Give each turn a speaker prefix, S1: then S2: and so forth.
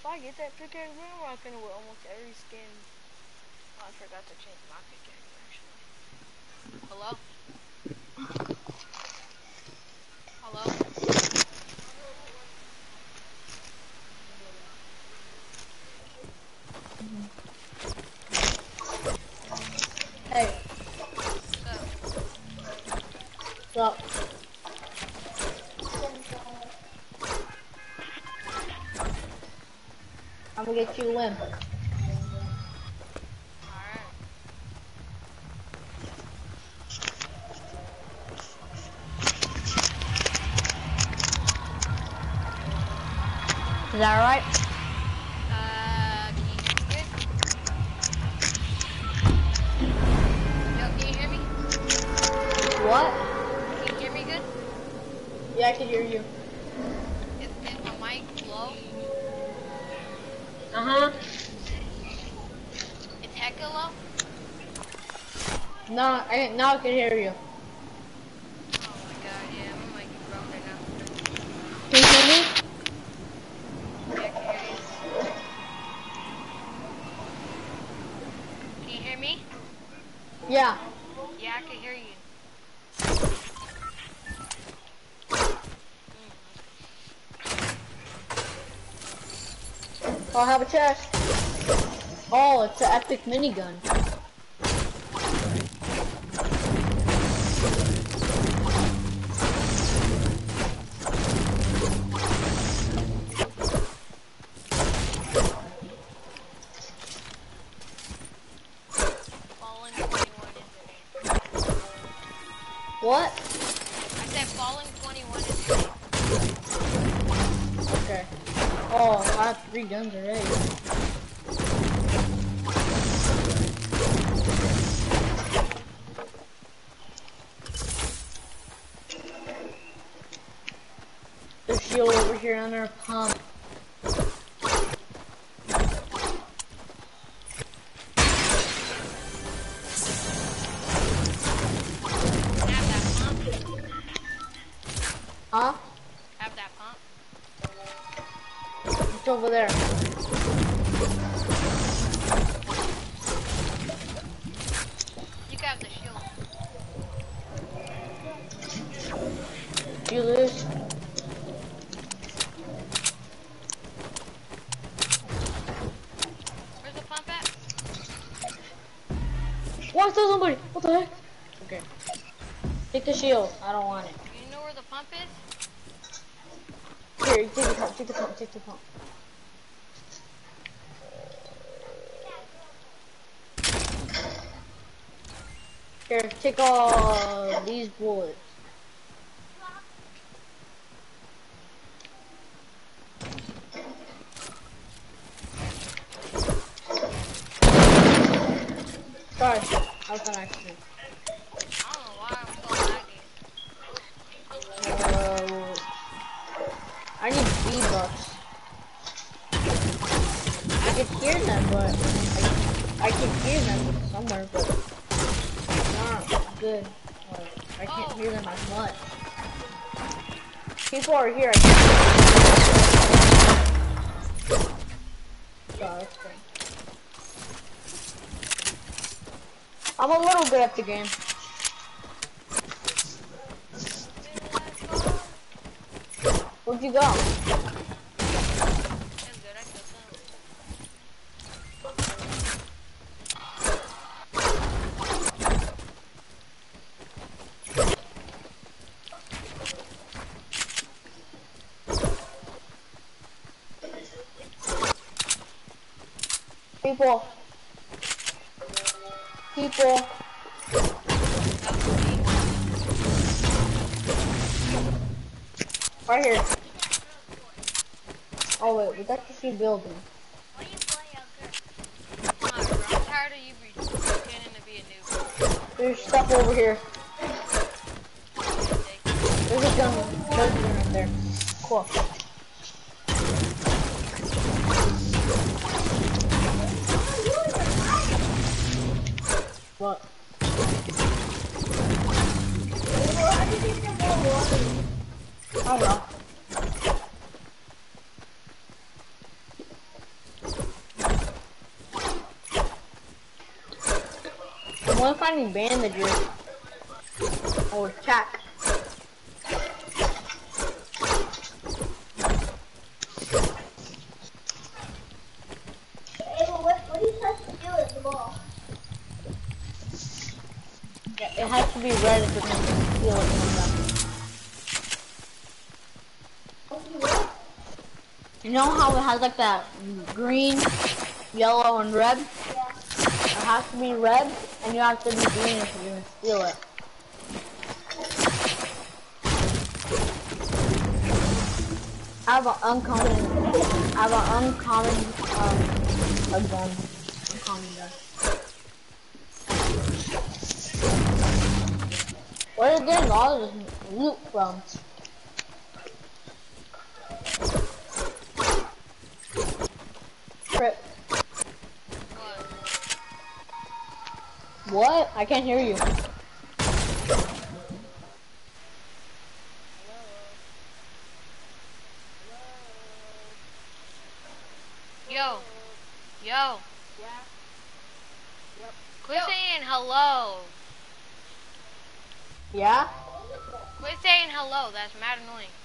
S1: if I get that pickaxe, then I'm rocking with almost every skin. Oh, I forgot to change my pickaxe actually. Hello? Hello?
S2: Hey.
S1: What's up?
S2: What's up? I'm gonna get you a win.
S1: Alright.
S2: Is that alright?
S1: Can you hear me good? Yo, can you hear me?
S2: What?
S1: Can you hear me good?
S2: Yeah, I can hear you.
S1: Is my mic low?
S2: Uh-huh.
S1: It's hecka low?
S2: No, now I can hear you.
S1: Oh my god, yeah, my mic is broke right now.
S2: Can you hear me?
S1: Yeah, I can hear you. Can you hear me?
S2: Yeah.
S1: Yeah, I can hear you.
S2: Oh, I have a chest. Oh, it's an epic minigun.
S1: Fallen 21 is the name.
S2: What?
S1: I said Fallen 21 is the name.
S2: Okay. Oh, I have 3 guns already. There's shield over here on our pump.
S1: Have that pump.
S2: Huh?
S1: Have that pump.
S2: It's over there.
S1: You got the shield.
S2: Did you lose?
S1: Where's the pump at?
S2: What? There's somebody! What the heck? Okay. Take the shield. I don't want it.
S1: You know where the pump is?
S2: Here, take the pump, take the pump, take the pump. Here, take all these bullets. Sorry, that was an accident.
S1: I don't know why I'm so laggy.
S2: I need V-Bucks. I can hear them, but I can hear them somewhere, but not good. I can't hear them as much. People are here. I can't hear them. So that's good. I'm a little good at the game. Where'd you go?
S1: That's good, I killed them.
S2: People. People. Right here. Oh wait, we got to see building.
S1: Alright, bro, I'm tired of you pretending to be a noob.
S2: There's stuff over here. There's a gun. There's a gun right there. Cool. What? I don't know. want finding bandages. Or tack.
S3: Ava, what are you supposed to do with the ball?
S2: It has to be red if you're going to steal it from them. You know how it has like that green, yellow, and red?
S3: Yeah.
S2: It has to be red, and you have to be green if you're going to steal it. I have an uncommon, a gun. Uncommon gun. Where are you getting all of this loot from? Trip. What? I can't hear you.
S1: Yo. Yo.
S2: Yeah. Yep.
S1: Quit saying hello.
S2: Yeah?
S1: Quit saying hello. That's mad annoying.